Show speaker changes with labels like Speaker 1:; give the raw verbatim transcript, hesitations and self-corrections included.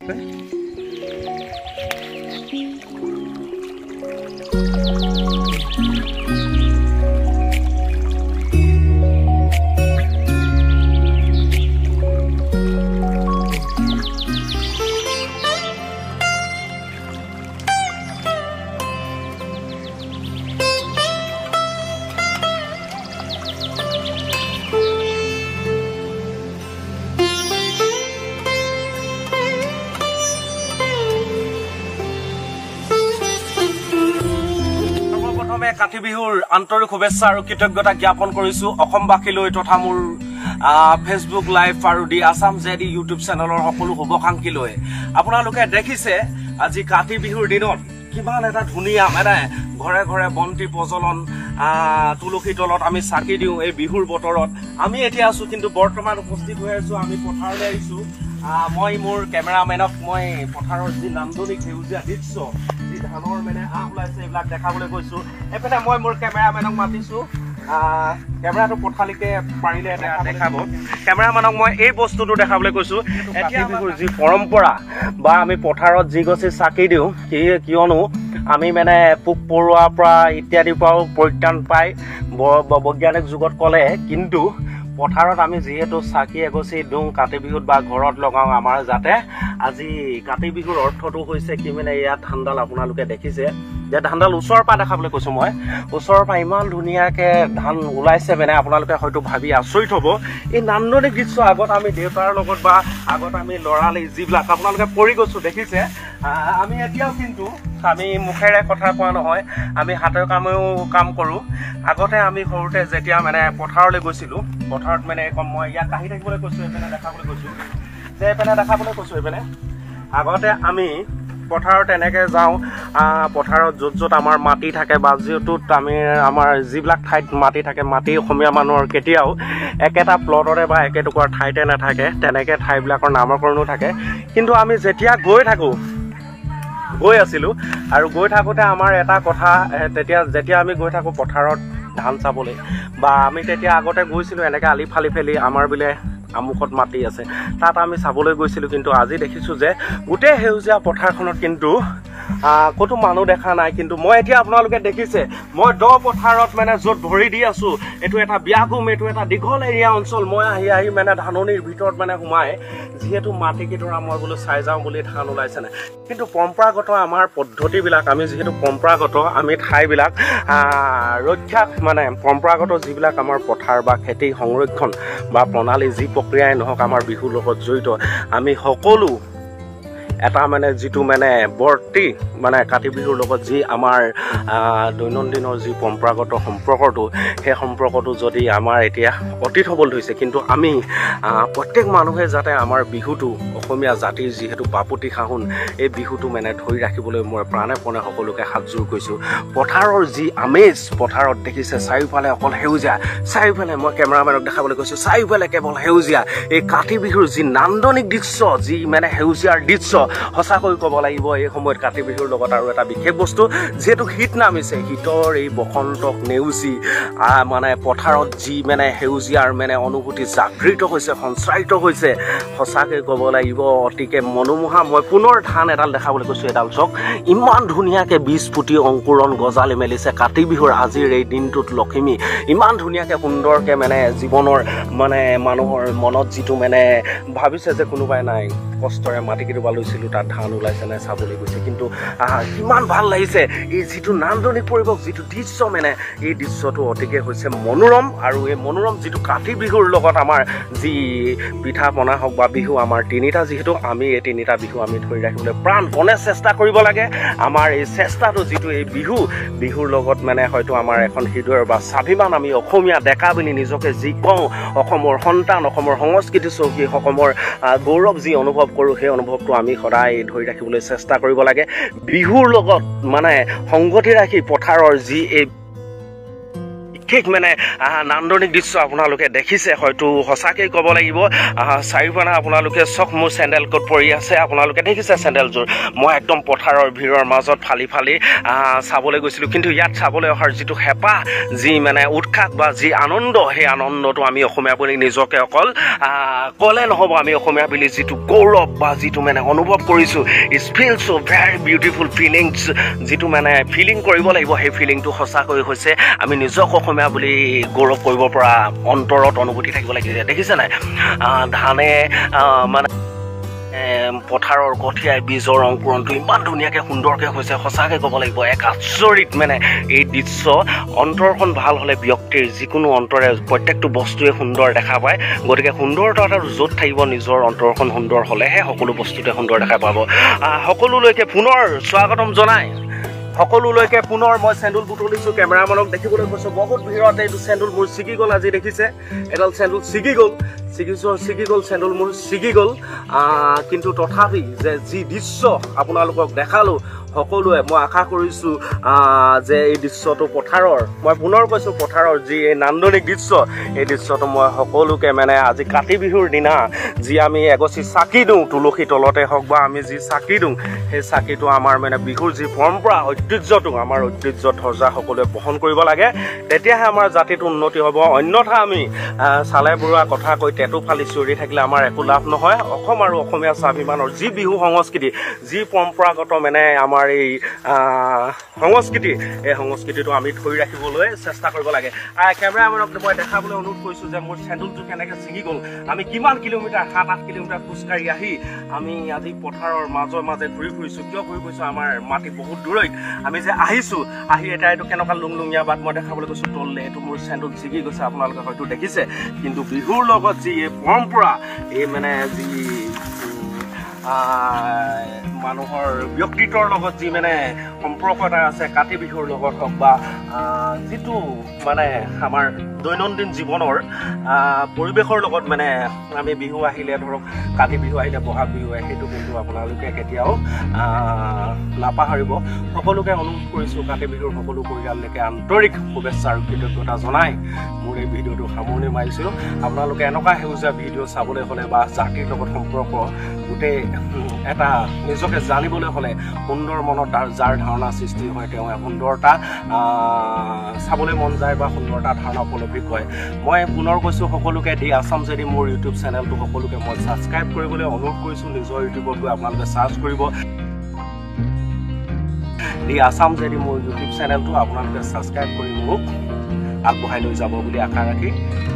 Speaker 1: কাতি বিহুৰ আন্তৰিক শুভেচ্ছা আৰু কৃতজ্ঞতা জ্ঞাপন কৰিছো অসমবাসীলৈ তথা মোৰ ফেচবুক লাইভ আৰু দি আছাম জেডি ইউটিউব চেনেলৰ সকলো শুভাকাংক্ষীলৈ আপোনালোকে দেখিছে আজি কাতি বিহুৰ দিনত কিমান এটা ধুনীয়া মানে ঘৰে ঘৰে বন্তি প্ৰজ্বলন তুলসী তলত আমি চাকি দিওঁ এই বিহুৰ বতৰত আমি এতিয়া আছো কিন্তু বৰ্তমান উপস্থিত হৈ আছো আমি পথাৰলৈ আহিছো মই মোৰ কেমেৰামেনক মই পথাৰৰ যি নান্দনিক সেউজীয়া দৃশ্য যি ধানৰ মানে আহ ওলাইছে এইবিলাক দেখাবলৈ গৈছো এফালে মই মোৰ কেমেৰামেনক মাতিছো কেমেৰাটো পথালিকে পাৰিলে দেখাব কেমেৰামেনক মই এই বস্তুটো দেখাবলৈ কৈছো এতিয়া বিহুৰ যি পৰম্পৰা বা আমি পথাৰত যি গছি চাকি দিওঁ কি কিয়নো আমি মানে পোক পৰুৱাৰ পৰা ইত্যাদিৰ পৰাও পৰিত্ৰাণ পাই বৈজ্ঞানিক যুগত ক'লে কিন্তু পথাৰত আমি যেহেতু চাকি এগছি দিওঁ কাতি বিহুত বা ঘৰত লগাওঁ আমাৰ যাতে আজি কাতি বিহুৰ অৰ্থটো হৈছে কি মানে ইয়াত ধানডাল আপোনালোকে দেখিছে যে ধানডাল ওচৰৰ পৰা দেখাবলৈ কৈছোঁ মই ওচৰৰ পৰা ইমান ধুনীয়াকৈ ধান ওলাইছে মানে আপোনালোকে হয়তো ভাবি আচৰিত হ'ব এই নান্দনিক দৃশ্য আগত আমি দেউতাৰ লগত বা আগত আমি লৰালি যিবিলাক আপোনালোকে পৰি গৈছোঁ দেখিছে আমি এতিয়াও কিন্তু আমি মুখেৰে কথা কোৱা নহয় আমি হাতৰ কামেও কাম কৰোঁ আগতে আমি সৰুতে যেতিয়া মানে পথাৰলৈ গৈছিলোঁ পথাৰত মানে মই ইয়াত কাঢ়ি থাকিবলৈ কৈছোঁ এইপিনে দেখাবলৈ কৈছোঁ যে এইপিনে দেখাবলৈ কৈছোঁ এইপিনে আগতে আমি পথাৰত এনেকৈ যাওঁ পথাৰত য'ত য'ত আমাৰ মাটি থাকে বা যিটোত আমি আমাৰ যিবিলাক ঠাইত মাটি থাকে মাটি অসমীয়া মানুহৰ কেতিয়াও একেটা প্লটতে বা একেটুকুৰা ঠাইতে নাথাকে তেনেকৈ ঠাইবিলাকৰ নামকৰণো থাকে কিন্তু আমি যেতিয়া গৈ থাকোঁ গৈ আছিলোঁ আৰু গৈ থাকোঁতে আমাৰ এটা কথা তেতিয়া যেতিয়া আমি গৈ থাকোঁ পথাৰত ধান চাবলৈ বা আমি তেতিয়া আগতে গৈছিলোঁ এনেকৈ আলি ফালি ফেলি আমাৰ বোলে আমুকত মাটি আছে তাত আমি চাবলৈ গৈছিলোঁ কিন্তু আজি দেখিছোঁ যে গোটেই সেউজীয়া পথাৰখনত কিন্তু ক'তো মানুহ দেখা নাই কিন্তু মই এতিয়া আপোনালোকে দেখিছে মই দ পথাৰত মানে য'ত ভৰি দি আছোঁ এইটো এটা ব্যাকুম এইটো এটা দীঘল এৰিয়া অঞ্চল মই আহি আহি মানে ধাননিৰ ভিতৰত মানে সোমাই যিহেতু মাটিকেইডৰা মই বোলো চাই যাওঁ বুলি ধান ওলাইছে নাই কিন্তু পৰম্পৰাগত আমাৰ পদ্ধতিবিলাক আমি যিহেতু পৰম্পৰাগত আমি ঠাইবিলাক ৰক্ষা মানে পৰম্পৰাগত যিবিলাক আমাৰ পথাৰ বা খেতি সংৰক্ষণ বা প্ৰণালী যি প্ৰক্ৰিয়াই নহওক আমাৰ বিহুৰ লগত জড়িত আমি সকলো এটা মানে যিটো মানে বৰ্তি মানে কাতি বিহুৰ লগত যি আমাৰ দৈনন্দিনৰ যি পৰম্পৰাগত সম্পৰ্কটো সেই সম্পৰ্কটো যদি আমাৰ এতিয়া অতীত হ'বলৈ ধৰিছে কিন্তু আমি প্ৰত্যেক মানুহে যাতে আমাৰ বিহুটো অসমীয়া জাতিৰ যিহেতু বাপতি সাহোন এই বিহুটো মানে ধৰি ৰাখিবলৈ মই প্ৰাণে প্ৰাণে সকলোকে হাতযোৰ কৰিছোঁ পথাৰৰ যি আমেজ পথাৰত দেখিছে চাৰিওফালে অকল সেউজীয়া চাৰিওফালে মই কেমেৰামেনক দেখাবলৈ কৈছোঁ চাৰিওফালে কেৱল সেউজীয়া এই কাতি বিহুৰ যি নান্দনিক দৃশ্য যি মানে সেউজীয়াৰ দৃশ্য সঁচাকৈ ক'ব লাগিব এই সময়ত কাতি বিহুৰ লগত আৰু এটা বিশেষ বস্তু যিহেতু শীত নামিছে শীতৰ এই বসন্তক নেওচি মানে পথাৰত যি মানে সেউজীয়াৰ মানে অনুভূতি জাগৃত হৈছে সঞ্চাৰিত হৈছে সঁচাকৈ ক'ব লাগিব অতিকে মনোমোহা মই পুনৰ ধান এডাল দেখাবলৈ কৈছোঁ এডাল চক ইমান ধুনীয়াকৈ বীজ ফুটি অংকুৰণ গজালি মেলিছে কাতি বিহুৰ আজিৰ এই দিনটোত লখিমী ইমান ধুনীয়াকৈ সুন্দৰকৈ মানে জীৱনৰ মানে মানুহৰ মনত যিটো মানে ভাবিছে যে কোনোবাই নাই কষ্টৰে মাটিকেইডোবা লৈছিলোঁ তাত ধান ওলাইছে নাই চাবলৈ গৈছে কিন্তু কিমান ভাল লাগিছে এই যিটো নান্দনিক পৰিৱেশ যিটো দৃশ্য মানে এই দৃশ্যটো অতিকে হৈছে মনোৰম আৰু এই মনোৰম যিটো কাতি বিহুৰ লগত আমাৰ যি পিঠা পনা হওক বা বিহু আমাৰ তিনিটা যিহেতু আমি এই তিনিটা বিহু আমি ধৰি ৰাখিবলৈ প্ৰাণপণে চেষ্টা কৰিব লাগে আমাৰ এই চেষ্টাটো যিটো এই বিহু বিহুৰ লগত মানে হয়তো আমাৰ এখন হৃদয়ৰ বা স্বাভিমান আমি অসমীয়া ডেকা বুলি নিজকে যি কওঁ অসমৰ সন্তান অসমৰ সংস্কৃতি চহকী অসমৰ গৌৰৱ যি অনুভৱ কৰোঁ সেই অনুভৱটো আমি সদায় ধৰি ৰাখিবলৈ চেষ্টা কৰিব লাগে বিহুৰ লগত মানে সংগতি ৰাখি পথাৰৰ যি এই বিশেষ মানে নান্দনিক দৃশ্য আপোনালোকে দেখিছে হয়তো সঁচাকৈ ক'ব লাগিব চাৰিওপানে আপোনালোকে চক মোৰ চেণ্ডেল ক'ত পৰি আছে আপোনালোকে দেখিছে চেণ্ডেলযোৰ মই একদম পথাৰৰ ভিৰৰ মাজত ফালি ফালি চাবলৈ গৈছিলোঁ কিন্তু ইয়াত চাবলৈ অহাৰ যিটো হেঁপাহ যি মানে উৎসাহ বা যি আনন্দ সেই আনন্দটো আমি অসমীয়া বুলি নিজকে অকল ক'লে নহ'ব আমি অসমীয়া বুলি যিটো গৌৰৱ বা যিটো মানে অনুভৱ কৰিছোঁ it's feel so' very beautiful feelings যিটো মানে ফিলিং কৰিব লাগিব সেই ফিলিংটো সঁচাকৈ হৈছে আমি নিজক অসমীয়া বুলি গৌৰৱ কৰিব পৰা অন্তৰত অনুভূতি থাকিব লাগিছে দেখিছে নাই ধানে মানে পথাৰৰ কঠীয়াই বীজৰ অংকুৰণটো ইমান ধুনীয়াকৈ সুন্দৰকৈ হৈছে সঁচাকৈ ক'ব লাগিব এক আচৰিত মানে এই দৃশ্য অন্তৰখন ভাল হ'লে ব্যক্তিৰ যিকোনো অন্তৰে প্ৰত্যেকটো বস্তুৱে সুন্দৰ দেখা পায় গতিকে সুন্দৰতা এটা য'ত থাকিব নিজৰ অন্তৰখন সুন্দৰ হ'লেহে সকলো বস্তুতে সুন্দৰ দেখা পাব সকলোলৈকে পুনৰ স্বাগতম জনাই সকলোলৈকে পুনৰ মই চেণ্ডুল বুটলিছোঁ কেমেৰামেনক দেখিবলৈ কৈছোঁ বহুত ভিৰত এইটো চেণ্ডুল মোৰ ছিগি গ'ল আজি দেখিছে এডাল চেণ্ডুল ছিগি গ'ল ছিগিছোঁ ছিগি গ'ল চেণ্ডুল মোৰ ছিগি গ'ল কিন্তু তথাপি যে যি দৃশ্য আপোনালোকক দেখালোঁ সকলোৱে মই আশা কৰিছোঁ যে এই দৃশ্যটো পথাৰৰ মই পুনৰ কৈছোঁ পথাৰৰ যি এই নান্দনিক দৃশ্য এই দৃশ্যটো মই সকলোকে মানে আজি কাতি বিহুৰ দিনা যি আমি এগছি চাকি দিওঁ তুলসী তলতে হওক বা আমি যি চাকি দিওঁ সেই চাকিটো আমাৰ মানে বিহুৰ যি পৰম্পৰা ঐতিহ্যটো আমাৰ ঐতিহ্য ধ্বজা সকলোৱে বহন কৰিব লাগে তেতিয়াহে আমাৰ জাতিটো উন্নতি হ'ব অন্যথা আমি চালে বৰুৱা কথা কৈ টেটু ফালি চিঞৰি থাকিলে আমাৰ একো লাভ নহয় অসম আৰু অসমীয়া স্বাভিমানৰ যি বিহু সংস্কৃতি যি পৰম্পৰাগত মানে আমাৰ এই সংস্কৃতি এই সংস্কৃতিটো আমি ধৰি ৰাখিবলৈ চেষ্টা কৰিব লাগে কেমেৰামেনক মই দেখাবলৈ অনুৰোধ কৰিছোঁ যে মোৰ চেণ্ডুলটো কেনেকৈ ছিঙি গ'ল আমি কিমান কিলোমিটাৰ সাত আঠ কিলোমিটাৰ খোজকাঢ়ি আহি আমি আজি পথাৰৰ মাজে মাজে ঘূৰি ফুৰিছোঁ কিয় ঘূৰি ফুৰিছোঁ আমাৰ মাটি বহুত দূৰৈত আমি যে আহিছোঁ আহি এতিয়া এইটো কেনেকুৱা লুংলুঙীয়া বাট মই দেখাবলৈ গৈছোঁ তললে এইটো মোৰ চেণ্ডুল ছিগি গৈছে আপোনালোকে হয়তো দেখিছে কিন্তু বিহুৰ লগত যি এই পৰম্পৰা এই মানে যি মানুহৰ ব্যক্তিত্বৰ লগত যি মানে সম্পৰ্ক এটা আছে কাতি বিহুৰ লগত হওক বা যিটো মানে আমাৰ দৈনন্দিন জীৱনৰ পৰিৱেশৰ লগত মানে আমি বিহু আহিলে ধৰক কাতি বিহু আহিলে বহাগ বিহু আহে সেইটো কিন্তু আপোনালোকে কেতিয়াও নাপাহৰিব সকলোকে অনুৰোধ কৰিছোঁ কাতি বিহুৰ সকলো পৰিয়াললৈকে আন্তৰিক শুভেচ্ছা আৰু কৃতজ্ঞতা জনাই মোৰ এই ভিডিঅ'টো সামৰণি মাৰিছোঁ আপোনালোকে এনেকুৱা সেউজীয়া ভিডিঅ' চাবলৈ হ'লে বা জাতিৰ লগত সম্পৰ্ক গোটেই এটা নিজকে জানিবলৈ হ'লে সুন্দৰ মনত যাৰ ধাৰণা সৃষ্টি হয় তেওঁ সুন্দৰতা চাবলৈ মন যায় বা সুন্দৰতা ধাৰণা উপলব্ধি কৰে মই পুনৰ কৈছোঁ সকলোকে দি আছাম যদি মোৰ ইউটিউব চেনেলটো সকলোকে মই ছাবস্ক্ৰাইব কৰিবলৈ অনুৰোধ কৰিছোঁ নিজৰ ইউটিউবত গৈ আপোনালোকে চাৰ্চ কৰিব দি আছাম যদি মোৰ ইউটিউব চেনেলটো আপোনালোকে ছাবস্ক্ৰাইব কৰি মোক আগবঢ়াই লৈ যাব বুলি আশা ৰাখি